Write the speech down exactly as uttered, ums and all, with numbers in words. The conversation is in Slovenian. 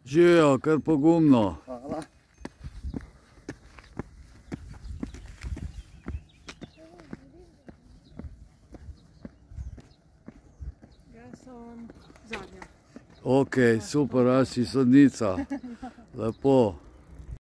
Živijo, kar pogumno. Hvala. Jaz sem zadnja. Ok, super, a si sodnica. Lepo.